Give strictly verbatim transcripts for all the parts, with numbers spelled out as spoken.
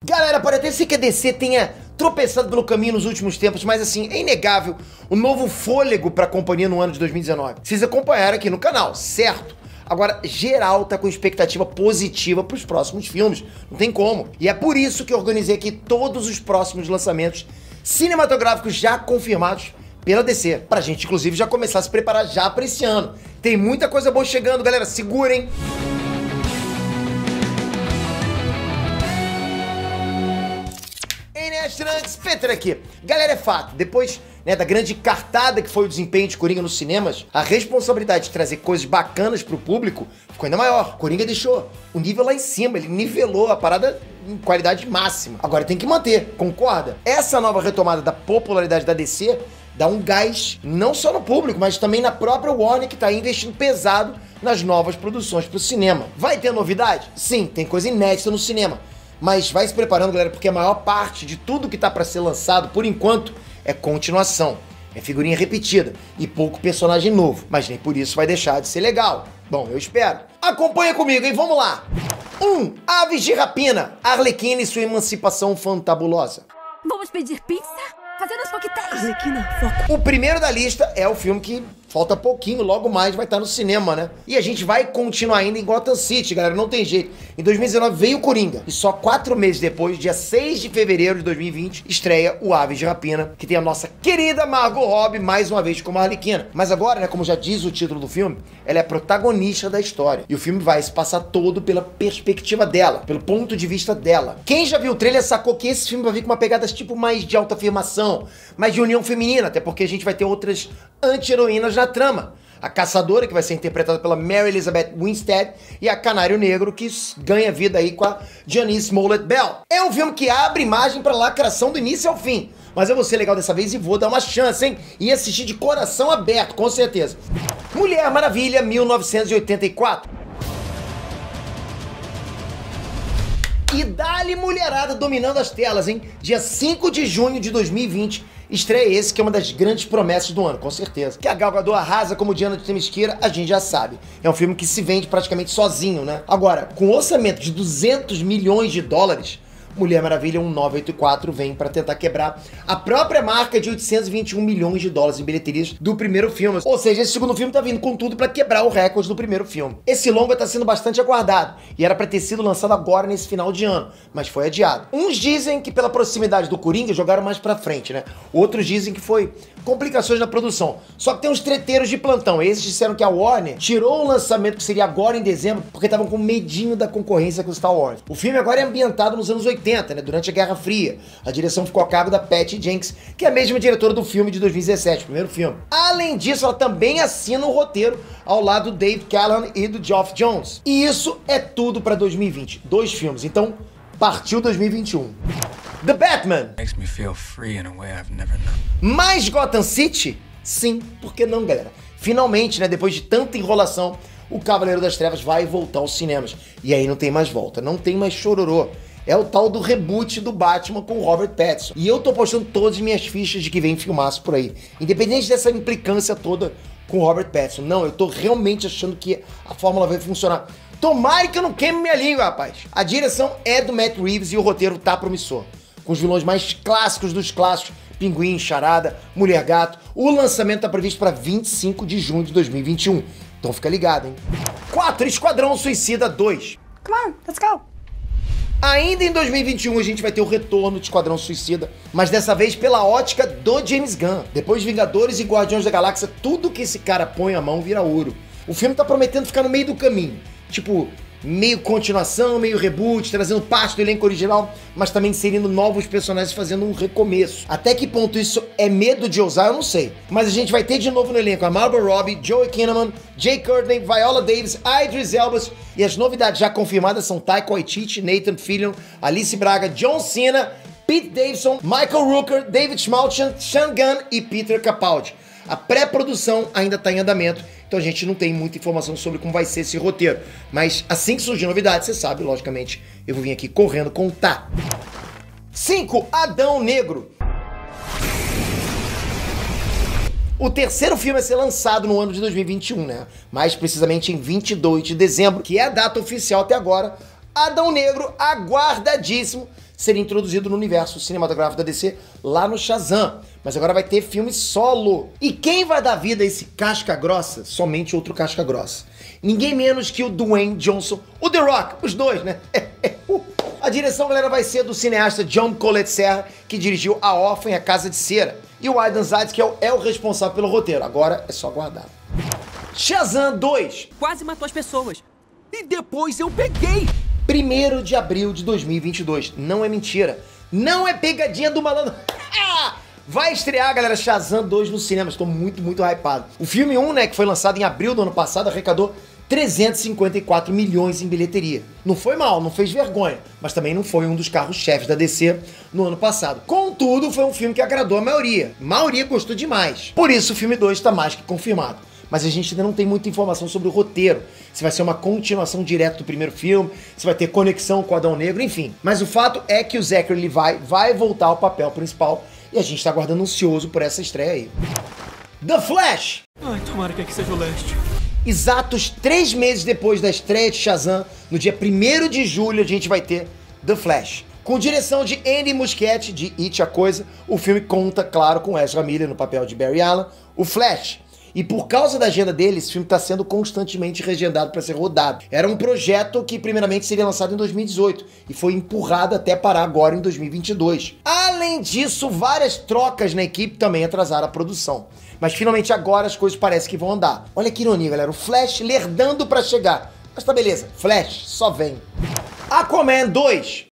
Galera, pode até ser que a D C tenha tropeçado pelo caminho nos últimos tempos, mas assim, é inegável o novo fôlego pra companhia no ano de dois mil e dezenove. Vocês acompanharam aqui no canal, certo? Agora, geral tá com expectativa positiva pros próximos filmes, não tem como. E é por isso que eu organizei aqui todos os próximos lançamentos cinematográficos já confirmados pela D C, pra gente inclusive já começar a se preparar já pra esse ano. Tem muita coisa boa chegando, galera, segurem! Trunks, Peter aqui. Galera, é fato, depois né, da grande cartada que foi o desempenho de Coringa nos cinemas, a responsabilidade de trazer coisas bacanas pro público ficou ainda maior. Coringa deixou o nível lá em cima, ele nivelou a parada em qualidade máxima. Agora tem que manter, concorda? Essa nova retomada da popularidade da D C dá um gás, não só no público, mas também na própria Warner, que tá investindo pesado nas novas produções pro cinema. Vai ter novidade? Sim, tem coisa inédita no cinema. Mas vai se preparando, galera, porque a maior parte de tudo que tá pra ser lançado, por enquanto, é continuação. É figurinha repetida e pouco personagem novo. Mas nem por isso vai deixar de ser legal. Bom, eu espero. Acompanha comigo, hein? Vamos lá! um. Aves de Rapina. Arlequina e sua emancipação fantabulosa. Vamos pedir pizza? Fazendo os coquetéis. Arlequina, foco. O primeiro da lista é o filme que falta pouquinho, logo mais vai estar no cinema, né? E a gente vai continuar ainda em Gotham City, galera, não tem jeito. Em dois mil e dezenove veio o Coringa. E só quatro meses depois, dia seis de fevereiro de dois mil e vinte, estreia o Aves de Rapina, que tem a nossa querida Margot Robbie mais uma vez como Arlequina. Mas agora, né, como já diz o título do filme, ela é a protagonista da história. E o filme vai se passar todo pela perspectiva dela, pelo ponto de vista dela. Quem já viu o trailer sacou que esse filme vai vir com uma pegada tipo mais de autoafirmação, mais de união feminina, até porque a gente vai ter outras anti-heroínas na trama. A Caçadora, que vai ser interpretada pela Mary Elizabeth Winstead, e a Canário Negro, que ganha vida aí com a Janice Smollett-Bell. É um filme que abre imagem pra lacração do início ao fim, mas eu vou ser legal dessa vez e vou dar uma chance, hein? E assistir de coração aberto, com certeza. Mulher Maravilha, mil novecentos e oitenta e quatro. E dá-lhe mulherada dominando as telas, hein? Dia cinco de junho de dois mil e vinte, estreia esse que é uma das grandes promessas do ano, com certeza. Que a Gal Gadot arrasa como Diana de Temesquira, a gente já sabe. É um filme que se vende praticamente sozinho, né? Agora, com um orçamento de duzentos milhões de dólares, Mulher Maravilha cento e oitenta e quatro vem pra tentar quebrar a própria marca de oitocentos e vinte e um milhões de dólares em bilheterias do primeiro filme. Ou seja, esse segundo filme tá vindo com tudo pra quebrar o recorde do primeiro filme. Esse longa tá sendo bastante aguardado e era pra ter sido lançado agora nesse final de ano, mas foi adiado. Uns dizem que pela proximidade do Coringa jogaram mais pra frente, né? Outros dizem que foi complicações na produção. Só que tem uns treteiros de plantão. Esses disseram que a Warner tirou o lançamento que seria agora em dezembro porque estavam com medinho da concorrência com Star Wars. O filme agora é ambientado nos anos oitenta, né, durante a Guerra Fria. A direção ficou a cargo da Patty Jenkins, que é a mesma diretora do filme de dois mil e dezessete, o primeiro filme. Além disso, ela também assina o roteiro ao lado do Dave Callahan e do Geoff Johns. E isso é tudo pra dois mil e vinte. Dois filmes. Então, partiu dois mil e vinte e um. The Batman. Makes me feel free in a way I've never known. Mais Gotham City? Sim, por que não, galera? Finalmente, né, depois de tanta enrolação, o Cavaleiro das Trevas vai voltar aos cinemas. E aí não tem mais volta, não tem mais chororô. É o tal do reboot do Batman com o Robert Pattinson. E eu tô postando todas as minhas fichas de que vem filmaço por aí. Independente dessa implicância toda com o Robert Pattinson. Não, eu tô realmente achando que a fórmula vai funcionar. Tomara que eu não queime minha língua, rapaz. A direção é do Matt Reeves e o roteiro tá promissor. Com os vilões mais clássicos dos clássicos, Pinguim, Charada, Mulher Gato. O lançamento tá previsto para vinte e cinco de junho de dois mil e vinte e um. Então fica ligado, hein? quatro. Esquadrão Suicida dois. Come on, let's go. Ainda em dois mil e vinte e um a gente vai ter o retorno de Esquadrão Suicida, mas dessa vez pela ótica do James Gunn. Depois de Vingadores e Guardiões da Galáxia, tudo que esse cara põe a mão vira ouro. O filme tá prometendo ficar no meio do caminho. Tipo, meio continuação, meio reboot, trazendo parte do elenco original, mas também inserindo novos personagens, fazendo um recomeço. Até que ponto isso é medo de ousar, eu não sei. Mas a gente vai ter de novo no elenco a Margot Robbie, Joey Kinnaman, Jay Courtney, Viola Davis, Idris Elba, e as novidades já confirmadas são Taika Waititi, Nathan Fillion, Alice Braga, John Cena, Pete Davidson, Michael Rooker, David Schmaltz, Sean Gunn e Peter Capaldi. A pré-produção ainda está em andamento, então a gente não tem muita informação sobre como vai ser esse roteiro. Mas assim que surgir novidade, você sabe, logicamente, eu vou vir aqui correndo contar. cinco. Adão Negro. O terceiro filme a ser lançado no ano de dois mil e vinte e um, né? Mais precisamente em vinte e dois de dezembro, que é a data oficial até agora. Adão Negro, aguardadíssimo, seria introduzido no universo cinematográfico da D C lá no Shazam. Mas agora vai ter filme solo. E quem vai dar vida a esse casca grossa? Somente outro casca grossa. Ninguém menos que o Dwayne Johnson, o The Rock, os dois, né? A direção, galera, vai ser do cineasta John Colette Serra, que dirigiu A Órfã e A Casa de Cera. E o Aidan Zides, que é o, é o responsável pelo roteiro. Agora é só aguardar. Shazam dois. Quase matou as pessoas. E depois eu peguei. primeiro de abril de dois mil e vinte e dois. Não é mentira. Não é pegadinha do malandro. Vai estrear, galera, Shazam dois no cinema. Estou muito, muito hypado. O filme um, né, que foi lançado em abril do ano passado, arrecadou trezentos e cinquenta e quatro milhões em bilheteria. Não foi mal, não fez vergonha, mas também não foi um dos carros-chefes da D C no ano passado. Contudo, foi um filme que agradou a maioria. A maioria gostou demais. Por isso, o filme dois está mais que confirmado. Mas a gente ainda não tem muita informação sobre o roteiro. Se vai ser uma continuação direta do primeiro filme, se vai ter conexão com o Adão Negro, enfim. Mas o fato é que o Zachary Levi vai voltar ao papel principal e a gente tá aguardando ansioso por essa estreia aí. The Flash! Ai, tomara que aqui seja o leste. Exatos três meses depois da estreia de Shazam, no dia primeiro de julho, a gente vai ter The Flash. Com direção de Andy Muschietti, de It, a Coisa, o filme conta, claro, com Ezra Miller no papel de Barry Allen, o Flash. E por causa da agenda dele, esse filme está sendo constantemente reagendado para ser rodado. Era um projeto que primeiramente seria lançado em dois mil e dezoito e foi empurrado até parar agora em dois mil e vinte e dois. Além disso, várias trocas na equipe também atrasaram a produção. Mas finalmente agora as coisas parecem que vão andar. Olha que ironia, galera. O Flash lerdando para chegar. Mas tá beleza, Flash só vem. Aquaman dois.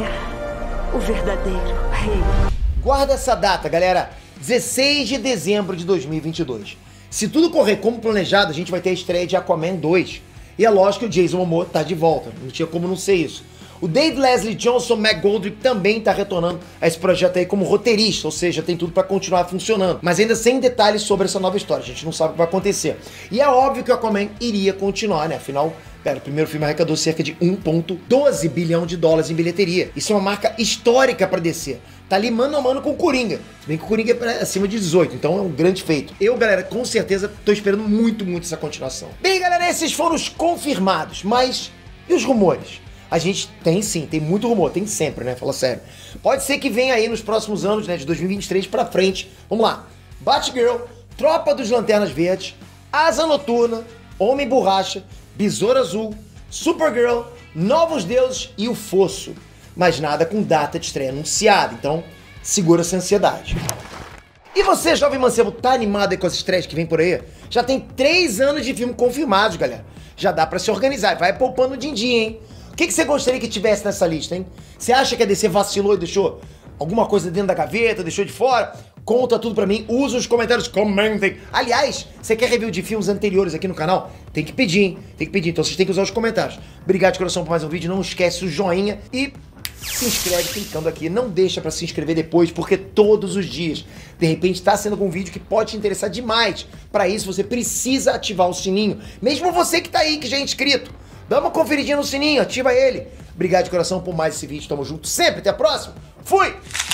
É o verdadeiro rei. Guarda essa data, galera. dezesseis de dezembro de dois mil e vinte e dois. Se tudo correr como planejado, a gente vai ter a estreia de Aquaman dois. E é lógico que o Jason Momoa tá de volta, não tinha como não ser isso. O Dave Leslie Johnson McGoldrick também tá retornando a esse projeto aí como roteirista, ou seja, tem tudo pra continuar funcionando. Mas ainda sem detalhes sobre essa nova história, a gente não sabe o que vai acontecer. E é óbvio que o Aquaman iria continuar, né? Afinal, pera, o primeiro filme arrecadou cerca de um vírgula doze bilhão de dólares em bilheteria. Isso é uma marca histórica pra D C. Tá ali mano a mano com o Coringa. Se bem que o Coringa é acima de dezoito, então é um grande feito. Eu, galera, com certeza tô esperando muito, muito essa continuação. Bem, galera, esses foram os confirmados, mas e os rumores? A gente tem sim, tem muito rumor, tem sempre, né? Fala sério. Pode ser que venha aí nos próximos anos, né, de dois mil e vinte e três pra frente. Vamos lá. Batgirl, Tropa dos Lanternas Verdes, Asa Noturna, Homem Borracha, Besouro Azul, Supergirl, Novos Deuses e o Fosso. Mas nada com data de estreia anunciada, então segura essa ansiedade. E você, jovem mancebo, tá animado aí com as estreias que vem por aí? Já tem três anos de filme confirmados, galera. Já dá pra se organizar, vai poupando din-din, hein? O que, que você gostaria que tivesse nessa lista, hein? Você acha que a D C vacilou e deixou alguma coisa dentro da gaveta, deixou de fora? Conta tudo pra mim, usa os comentários, comentem. Aliás, você quer review de filmes anteriores aqui no canal? Tem que pedir, hein? Tem que pedir, então vocês têm que usar os comentários. Obrigado de coração por mais um vídeo, não esquece o joinha e se inscreve clicando aqui. Não deixa pra se inscrever depois, porque todos os dias, de repente, tá sendo algum vídeo que pode te interessar demais. Pra isso, você precisa ativar o sininho. Mesmo você que tá aí, que já é inscrito. Dá uma conferidinha no sininho, ativa ele. Obrigado de coração por mais esse vídeo, tamo junto sempre, até a próxima. Fui!